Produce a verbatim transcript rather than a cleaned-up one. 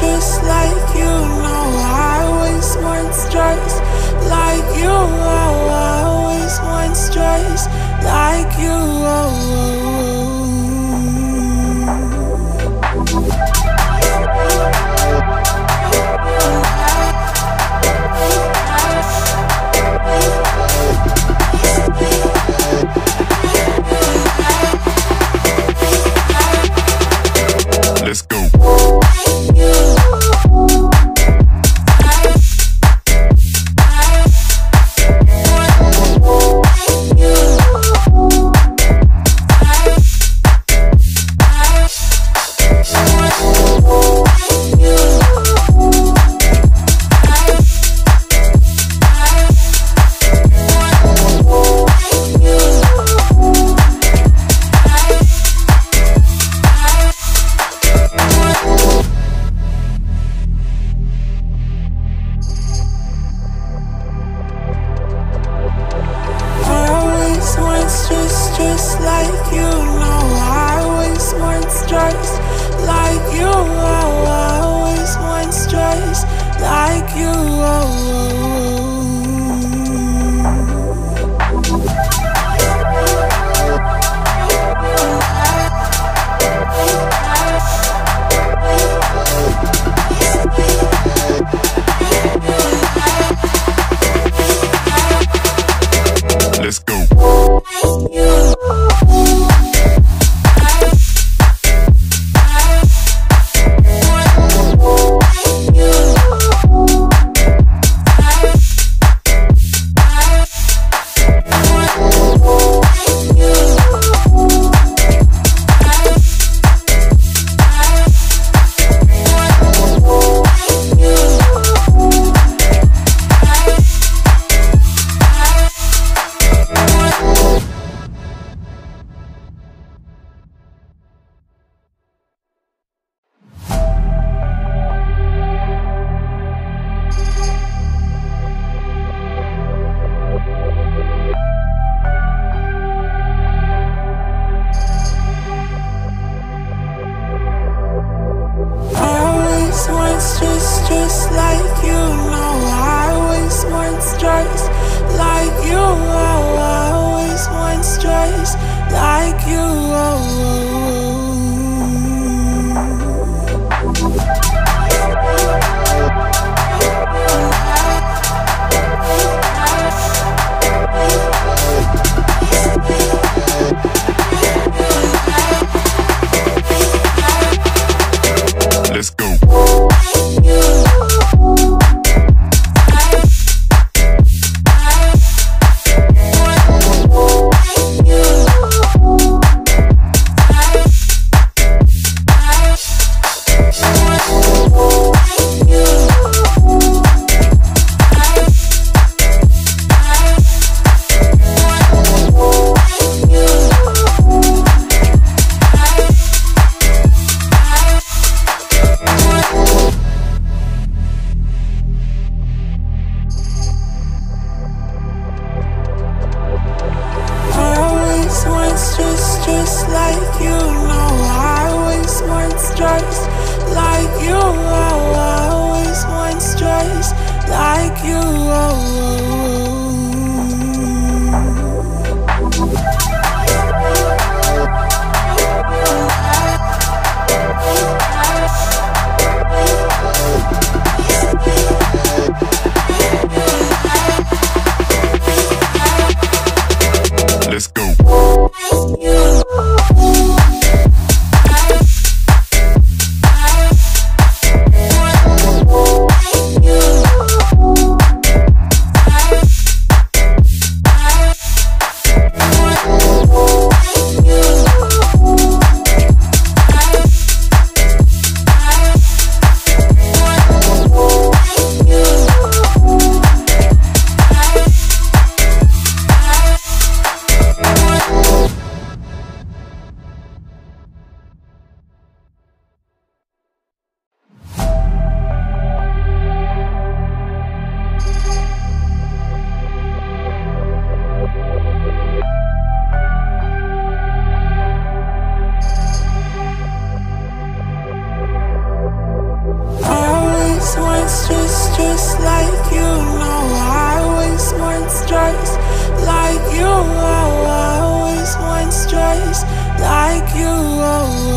just like you. No, I always want stress like you. Oh, I always want stress like you. Oh, let's go. Just like you, no, I always want stress like you. Oh, I always want stress like you. Oh, let's go. Just, just like you, no, I always want stress like you. Oh, I always want stress like you. Let's go. stress like you.